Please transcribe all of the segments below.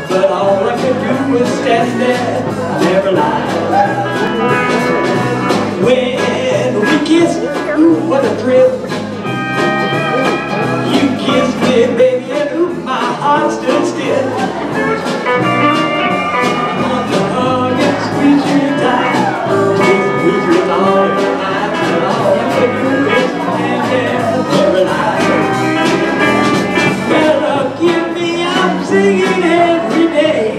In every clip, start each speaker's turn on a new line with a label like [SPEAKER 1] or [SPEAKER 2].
[SPEAKER 1] but all I could do was stand there, never lie. When we kissed, ooh, what a thrill. You kissed me, baby, and ooh, my heart stood still. I want to hug and squeeze you tight, squeeze you all night, but all I could do is stand there, never lie. Well, give me, I'm singing every day.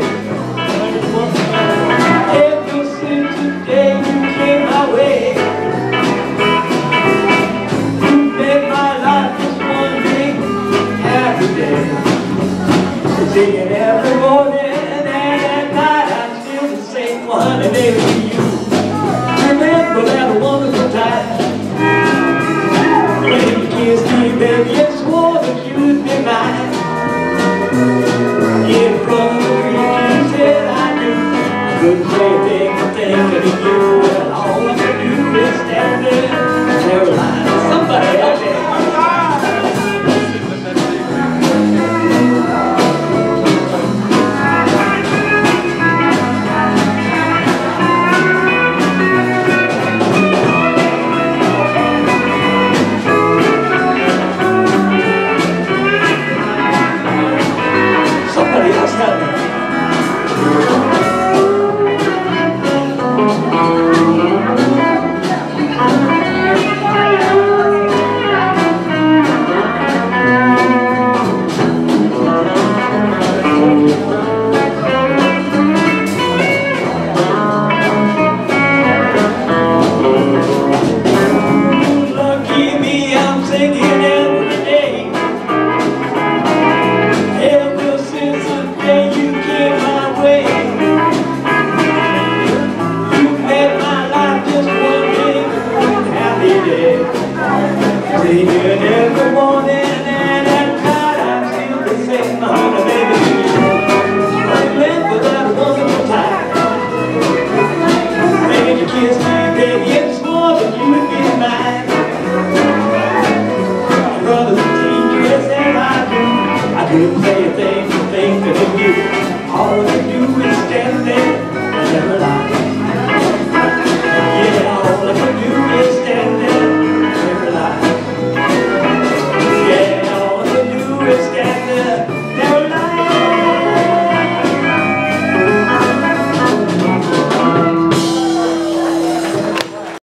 [SPEAKER 1] Ever since the day you came my way, you made my life just one big happy day. Singing every morning and at night, I'm still the same one, and baby, you remember that wonderful time when you kissed me, baby.